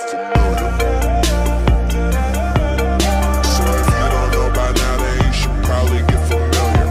get familiar. So if you don't know by now, then you should probably get familiar.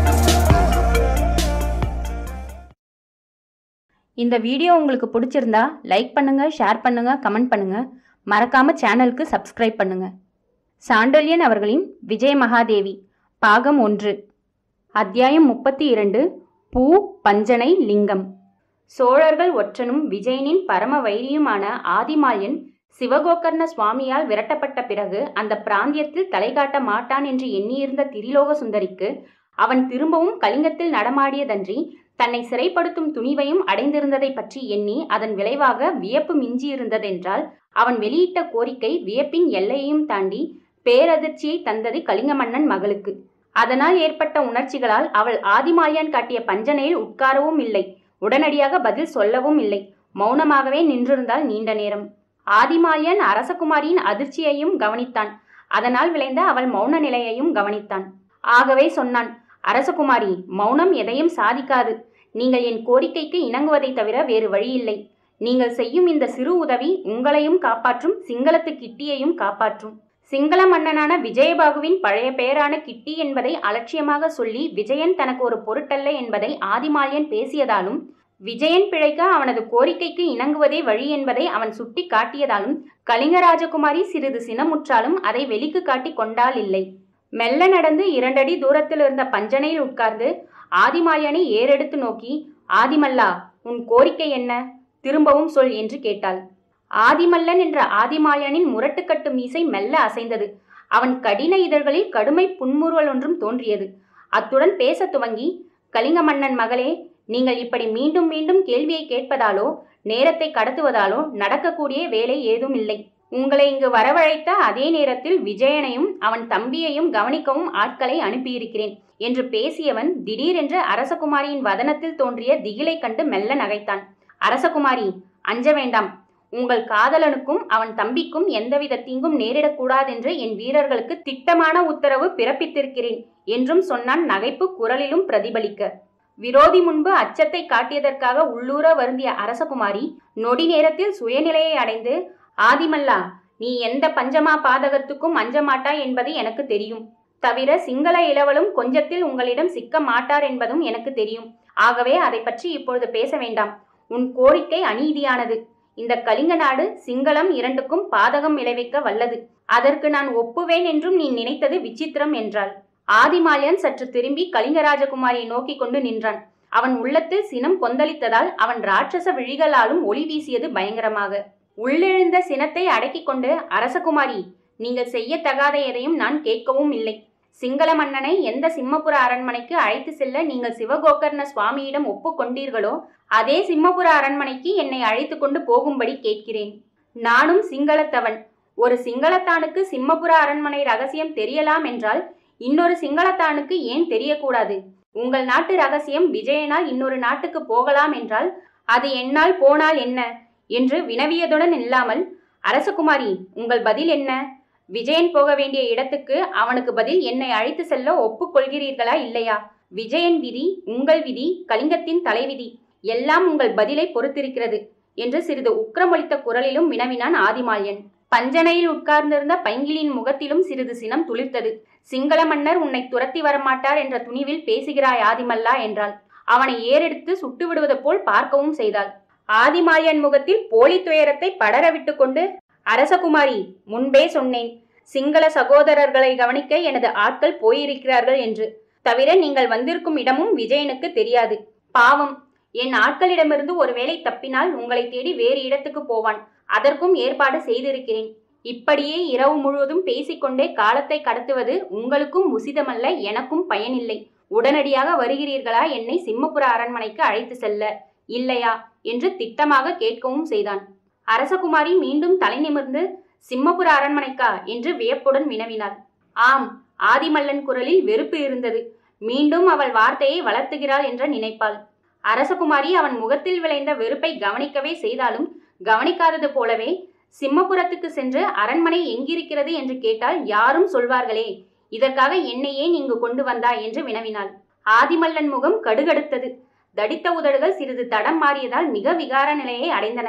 இந்த video உங்களுக்கு பிடிச்சிருந்தா like பண்ணுங்க, share பண்ணுங்க, comment பண்ணுங்க. மறக்காம சேனலுக்கு சப்ஸ்கிரைப் பண்ணுங்க. சாண்டல்யன் அவர்களின் விஜய மகாதேவி பாகம் 1 அத்தியாயம் 32 பூ பஞ்சனை லிங்கம். சோழர்கள் ஒற்றனும் விஜயனின் பரம வைரியுமான ஆதிமால்யன் சிவகோகர்ண சுவாமியால் விரட்டப்பட்ட பிறகு அந்த பிராந்தியத்தில் தலை காட்ட மாட்டான் என்று எண்ணியிருந்த திரிலோக சுந்தரிக்கு அவன் திரும்பவும் கலிங்கத்தில் நடமாடியதன்றி தன்னை சிறைப்படுத்தும் துணிவையும் அடைந்திருந்ததை பற்றி எண்ணி அதன் விளைவாக வியப்பு மிஞ்சியிருந்ததென்றால் அவன் வெளியிட்ட கோரிக்கை வியப்பின் எல்லையையும் தாண்டி பேரதிர்ச்சியை தந்தது கலிங்க மன்னன் மகளுக்கு. அதனால் ஏற்பட்ட உணர்ச்சிகளால் அவள் ஆதிமால்யன் காட்டிய பஞ்சனையில் உட்காரவும் இல்லை, உடனடியாக பதில் சொல்லவும் இல்லை. மௌனமாகவே நின்றிருந்தாள் நீண்ட நேரம். ஆதிமால்யன் அரசகுமாரியின் அதிர்ச்சியையும் கவனித்தான். அதனால் விளைந்த அவள் மௌன நிலையையும் கவனித்தான். ஆகவே சொன்னான், அரசகுமாரி, மௌனம் எதையும் சாதிக்காது. நீங்கள் என் கோரிக்கைக்கு இணங்குவதை தவிர வேறு வழியில்லை. நீங்கள் செய்யும் இந்த சிறு உதவி உங்களையும் காப்பாற்றும், சிங்களத்து கிட்டியையும் காப்பாற்றும். சிங்கள மன்னனான விஜயபாகுவின் பழைய பெயரான கிட்டி என்பதை அலட்சியமாக சொல்லி விஜயன் தனக்கு ஒரு பொருட்டல்ல என்பதை ஆதிமால்யன் பேசியதாலும், விஜயன் பிழைக்க அவனது கோரிக்கைக்கு இணங்குவதே வழி என்பதை அவன் சுட்டி காட்டியதாலும் கலிங்க ராஜகுமாரி சிறிது சினமுற்றாலும் அதை வெளிக்கு காட்டி கொண்டால் இல்லை. மெல்ல நடந்து 2 அடி தூரத்தில் இருந்த பஞ்சனையில் உட்கார்ந்து ஆதிமால்யனை ஏறெடுத்து நோக்கி, ஆதிமல்லா, உன் கோரிக்கை என்ன? திரும்பவும் சொல் என்று கேட்டாள். ஆதிமல்லன் என்ற ஆதிமால்யனின் முரட்டுக்கட்டு மீசை மெல்ல அசைந்தது. அவன் கடின இதழ்களில் கடுமை புன்முறுவல் ஒன்றும் தோன்றியது. அத்துடன் பேச துவங்கி, கலிங்க மன்னன் மகளே, நீங்கள் இப்படி மீண்டும் மீண்டும் கேள்வியை கேட்பதாலோ நேரத்தை கடத்துவதாலோ நடக்கக்கூடிய வேலை ஏதும் இல்லை. உங்களை இங்கு வரவழைத்த அதே நேரத்தில் விஜயனையும் அவன் தம்பியையும் கவனிக்கவும் ஆட்களை அனுப்பியிருக்கிறேன் என்று பேசியவன் திடீரென்று அரசகுமாரியின் வதனத்தில் தோன்றிய திகிலை கண்டு மெல்ல நகைத்தான். அரசகுமாரி, அஞ்ச வேண்டாம். உங்கள் காதலனுக்கும் அவன் தம்பிக்கும் எந்தவித தீங்கும் நேரிடக்கூடாதென்று என் வீரர்களுக்கு திட்டமான உத்தரவு பிறப்பித்திருக்கிறேன் என்றும் சொன்னான், நகைப்பு குரலிலும் பிரதிபலிக்க. விரோதி முன்பு அச்சத்தை காட்டியதற்காக உள்ளூர வருந்திய அரசகுமாரி நொடி நேரத்தில் சுயநிலையை அடைந்து, ஆதிமல்லா, நீ எந்த பஞ்சமா பாதகத்துக்கும் அஞ்ச மாட்டாய் என்பது எனக்கு தெரியும். தவிர சிங்கள இளவலும் கொஞ்சத்தில் உங்களிடம் சிக்க மாட்டார் என்பதும் எனக்கு தெரியும். ஆகவே அதை பற்றி இப்பொழுது பேச வேண்டாம். உன் கோரிக்கை அநீதியானது. இந்த கலிங்க நாடு சிங்களம் இரண்டுக்கும் பாதகம் விளைவிக்க வல்லது. அதற்கு நான் ஒப்புவேன் என்றும் நீ நினைத்தது விசித்திரம் என்றாள். ஆதிமால்யன் சற்று திரும்பி கலிங்க ராஜகுமாரியை நோக்கி கொண்டு நின்றான். அவன் உள்ளத்தில் சினம் கொந்தளித்ததால் அவன் ராட்சச விழிகளாலும் ஒளி வீசியது பயங்கரமாக. உள்ளெழுந்த சினத்தை அடக்கி கொண்டு, அரசகுமாரி, நீங்கள் செய்யத்தகாத எதையும் நான் கேட்கவும் இல்லை. சிங்கள மன்னனை எந்த சிம்மபுர அரண்மனைக்கு அழைத்து செல்ல நீங்கள் சிவகோகர்ண சுவாமியிடம் ஒப்புக்கொண்டீர்களோ அதே சிம்மபுர அரண்மனைக்கு என்னை அழைத்து கொண்டு போகும்படி கேட்கிறேன். நானும் சிங்களத்தவன். ஒரு சிங்களத்தானுக்கு சிம்மபுர அரண்மனை ரகசியம் தெரியலாம் என்றால் இன்னொரு சிங்களத்தானுக்கு ஏன் தெரியக்கூடாது? உங்கள் நாட்டு ரகசியம் விஜயனால் இன்னொரு நாட்டுக்கு போகலாம் என்றால் அது என்னால் போனால் என்ன என்று வினவியதுடன் இல்லாமல், அரசகுமாரி, உங்கள் பதில் என்ன? விஜயன் போக வேண்டிய இடத்துக்கு அவனுக்கு பதில் என்னை அழைத்து செல்ல ஒப்புக்கொள்கிறீர்களா இல்லையா? விஜயன் விதி, உங்கள் விதி, கலிங்கத்தின் தலைவிதி எல்லாம் உங்கள் பதிலை பொறுத்திருக்கிறது என்று சிறிது உக்கிரமொழித்த குரலிலும் வினவினான் ஆதிமால்யன். பஞ்சனையில் உட்கார்ந்திருந்த பைங்கிலின் முகத்திலும் சிறிது சினம் துளிர்த்தது. சிங்கள மன்னர் உன்னை துரத்தி வரமாட்டார் என்ற துணிவில் பேசுகிறாய் ஆதிமல்லா என்றாள். அவனை ஏறெடுத்து சுட்டு விடுவது போல் பார்க்கவும் செய்தாள். ஆதிமால்யன் முகத்தில் போலி துயரத்தை படர விட்டு கொண்டு, அரசகுமாரி, முன்பே சொன்னேன், சிங்கள சகோதரர்களை கவனிக்க எனது ஆட்கள் போயிருக்கிறார்கள் என்று. தவிர நீங்கள் வந்திருக்கும் இடமும் விஜயனுக்கு தெரியாது. பாவம், என் ஆட்களிடமிருந்து ஒருவேளை தப்பினால் உங்களை தேடி வேறு இடத்துக்கு போவான். அதற்கும் ஏற்பாடு செய்திருக்கிறேன். இப்படியே இரவு முழுவதும் பேசிக்கொண்டே காலத்தை கடத்துவது உங்களுக்கும் உசிதமல்ல, எனக்கும் பயனில்லை. உடனடியாக வருகிறீர்களா என்னை சிம்மபுர அரண்மனைக்கு அழைத்து செல்ல, இல்லையா என்று திட்டமாக கேட்கவும் செய்தான். அரசகுமாரி மீண்டும் தலை நிமிர்ந்து, சிம்மபுர அரண்மனைக்கா என்று வியப்புடன் வினவினாள். ஆம். ஆதிமல்லன் குரலில் வெறுப்பு இருந்தது. மீண்டும் அவள் வார்த்தையை வளர்த்துகிறாள் என்ற நினைப்பாள். அரசகுமாரி அவன் முகத்தில் விளைந்த வெறுப்பை கவனிக்கவே செய்தாலும் கவனிக்காதது போலவே, சிம்மபுரத்துக்கு சென்று அரண்மனை எங்கிருக்கிறது என்று கேட்டால் யாரும் சொல்வார்களே, இதற்காக என்னை ஏன் இங்கு கொண்டு வந்தாய் என்று வினவினாள். ஆதிமல்லன் முகம் கடுகடுத்தது. தடித்த உதடுகள் சிறிது தடம் மாறியதால் மிக விகார நிலையை அடைந்தன.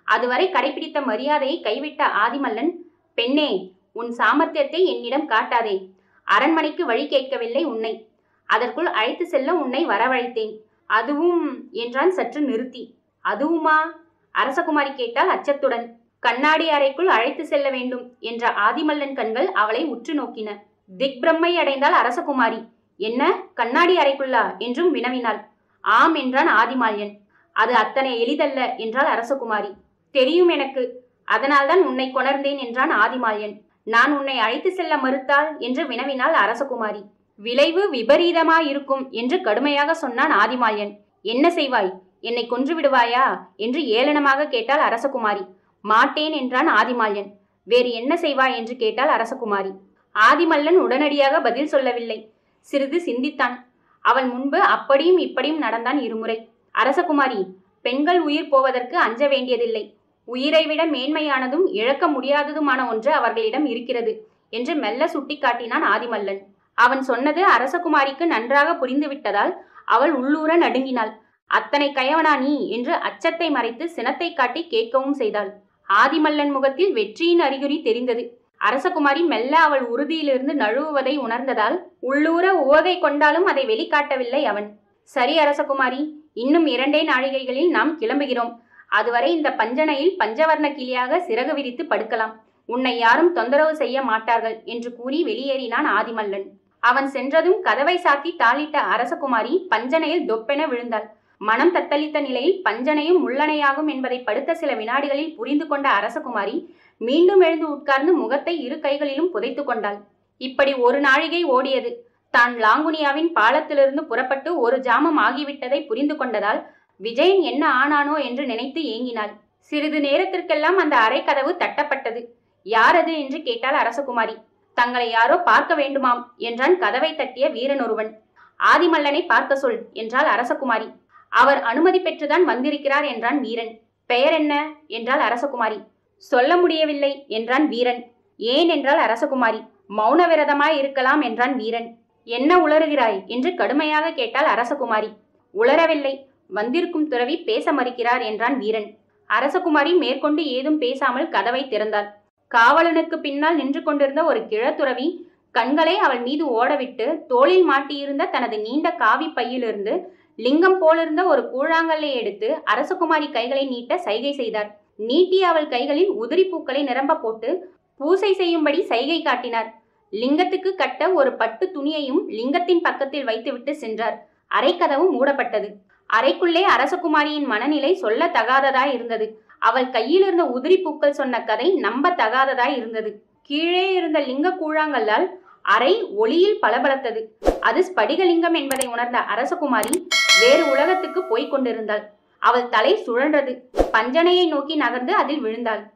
அதுவரை கடைபிடித்த மரியாதையை கைவிட்ட ஆதிமல்லன், பெண்ணே, உன் சாமர்த்தியத்தை என்னிடம் காட்டாதே. அரண்மனைக்கு வழி கேட்கவில்லை உன்னை. அதற்குள் அழைத்து செல்ல உன்னை வரவழைத்தேன். அதுவும் என்றான் சற்று நிறுத்தி. அதுவுமா? அரசகுமாரி கேட்டால் அச்சத்துடன். கண்ணாடி அறைக்குள் அழைத்து செல்ல வேண்டும் என்ற ஆதிமல்லன் கண்கள் அவளை உற்று நோக்கின. திக்பிரம்மை அடைந்தாள் அரசகுமாரி. என்ன, கண்ணாடி அறைக்குள்ளா என்றும் வினவினாள். ஆம் என்றான் ஆதிமால்யன். அது அத்தனை எளிதல்ல என்றாள் அரசகுமாரி. தெரியும் எனக்கு, அதனால்தான் உன்னை கொணர்ந்தேன் என்றான் ஆதிமால்யன். நான் உன்னை அழைத்து செல்ல மறுத்தாள் என்று வினவினாள் அரசகுமாரி. விளைவு விபரீதமாயிருக்கும் என்று கடுமையாக சொன்னான் ஆதிமால்யன். என்ன செய்வாய்? என்னை கொன்று விடுவாயா என்று ஏளனமாக கேட்டாள் அரசகுமாரி. மாட்டேன் என்றான் ஆதிமால்யன். வேறு என்ன செய்வாய் என்று கேட்டாள் அரசகுமாரி. ஆதிமல்லன் உடனடியாக பதில் சொல்லவில்லை. சிறிது சிந்தித்தான். அவள் முன்பு அப்படியும் இப்படியும் நடந்தான் இருமுறை. அரசகுமாரி, பெண்கள் உயிர் போவதற்கு அஞ்ச வேண்டியதில்லை. உயிரை விட மேன்மையானதும் இழக்க முடியாததுமான ஒன்று அவர்களிடம் இருக்கிறது என்று மெல்ல சுட்டி காட்டினான் ஆதிமல்லன். அவன் சொன்னது அரசகுமாரிக்கு நன்றாக புரிந்துவிட்டதால் அவள் உள்ளூர நடுங்கினாள். அத்தனை கயவனா நீ என்று அச்சத்தை மறைத்து சினத்தை காட்டி கேட்கவும் செய்தாள். ஆதிமல்லன் முகத்தில் வெற்றியின் அறிகுறி தெரிந்தது. அரசகுமாரி மெல்ல அவள் உறுதியிலிருந்து நழுவுவதை உணர்ந்ததால் உள்ளூர உவகை கொண்டாலும் அதை வெளிக்காட்டவில்லை அவன். சரி அரசகுமாரி, இன்னும் 2 நாழிகைகளில் நாம் கிளம்புகிறோம். அதுவரை இந்த பஞ்சனையில் பஞ்சவர்ண கிளியாக சிறகு விரித்து படுக்கலாம். உன்னை யாரும் தொந்தரவு செய்ய மாட்டார்கள் என்று கூறி வெளியேறினான் ஆதிமல்லன். அவன் சென்றதும் கதவை சாத்தி தாளிட்ட அரசகுமாரி பஞ்சனையில் தொப்பென விழுந்தாள். மனம் தத்தளித்த நிலையில் பஞ்சனையும் முள்ளனையாகும் என்பதை படுத்த சில வினாடிகளில் புரிந்து கொண்ட அரசகுமாரி மீண்டும் எழுந்து உட்கார்ந்து முகத்தை 2 கைகளிலும் புதைத்து கொண்டாள். இப்படி 1 நாழிகை ஓடியது. தான் லாங்குனியாவின் பாலத்திலிருந்து புறப்பட்டு 1 ஜாமம் ஆகிவிட்டதை புரிந்து கொண்டதால் விஜயன் என்ன ஆனானோ என்று நினைத்து ஏங்கினாள். சிறிது நேரத்திற்கெல்லாம் அந்த அறை கதவு தட்டப்பட்டது. யார் அது என்று கேட்டாள் அரசகுமாரி. தங்களை யாரோ பார்க்க வேண்டுமாம் என்றான் கதவை தட்டிய வீரன் ஒருவன். ஆதிமல்லனை பார்க்க சொல் என்றாள் அரசகுமாரி. அவர் அனுமதி பெற்றுதான் வந்திருக்கிறார் என்றான் வீரன். பெயர் என்ன என்றாள் அரசகுமாரி. சொல்ல முடியவில்லை என்றான் வீரன். ஏன் என்றாள் அரசகுமாரி. மௌன விரதமாய் இருக்கலாம் என்றான் வீரன். என்ன உளறுகிறாய் என்று கடுமையாக கேட்டாள் அரசகுமாரி. உளரவில்லை, வந்திருக்கும் துறவி பேச மறுக்கிறார் என்றான் வீரன். அரசகுமாரி மேற்கொண்டு ஏதும் பேசாமல் கதவை திறந்தாள். காவலனுக்கு பின்னால் நின்று கொண்டிருந்த ஒரு கிழத்துறவி கண்களை அவள் மீது ஓடவிட்டு தோளில் மாட்டியிருந்த தனது நீண்ட காவி பையிலிருந்து லிங்கம் போலிருந்த ஒரு கூழாங்கல்லை எடுத்து அரசகுமாரி கைகளை நீட்ட சைகை செய்தார். நீட்டிய அவள் கைகளில் உதிரி பூக்களை நிரம்ப போட்டு பூசை செய்யும்படி சைகை காட்டினார். லிங்கத்துக்கு கட்ட ஒரு பட்டு துணியையும் லிங்கத்தின் பக்கத்தில் வைத்துவிட்டு சென்றார். அறைக்கதவு மூடப்பட்டது. அறைக்குள்ளே அரசகுமாரியின் மனநிலை சொல்ல தகாததாய் இருந்தது. அவள் கையில் இருந்த உதிரி பூக்கள் சொன்ன கதை நம்ப தகாததாய் இருந்தது. கீழே இருந்த லிங்க கூழாங்கல்லால் அறை ஒளியில் பளபளத்தது. அது ஸ்படிகலிங்கம் என்பதை உணர்ந்த அரசகுமாரி வேறு உலகத்துக்கு போய்க் கொண்டிருந்தாள். அவள் தலை சுழன்றது. பஞ்சனையை நோக்கி நகர்ந்து அதில் விழுந்தாள்.